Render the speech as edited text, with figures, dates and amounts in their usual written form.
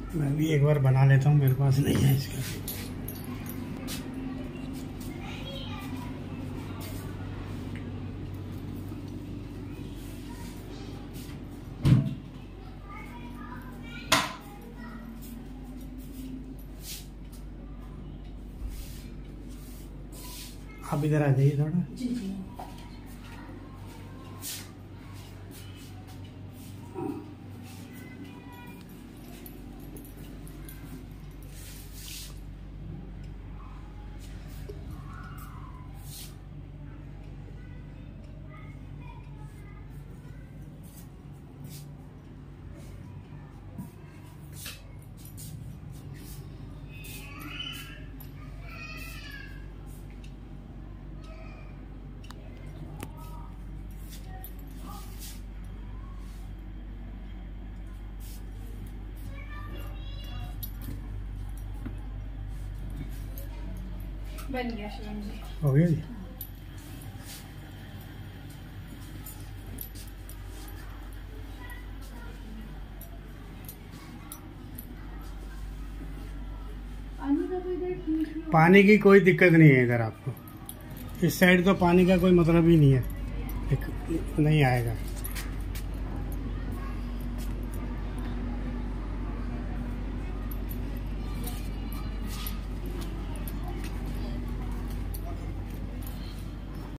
मैं भी एक बार बना लेता हूँ, मेरे पास नहीं है इसका। आप इधर आ जाइए थोड़ा। जी जी। बन गया शिवम जी। हो गया जी। पानी की कोई दिक्कत नहीं है इधर आपको। इस साइड तो पानी का कोई मतलब ही नहीं है, नहीं आएगा।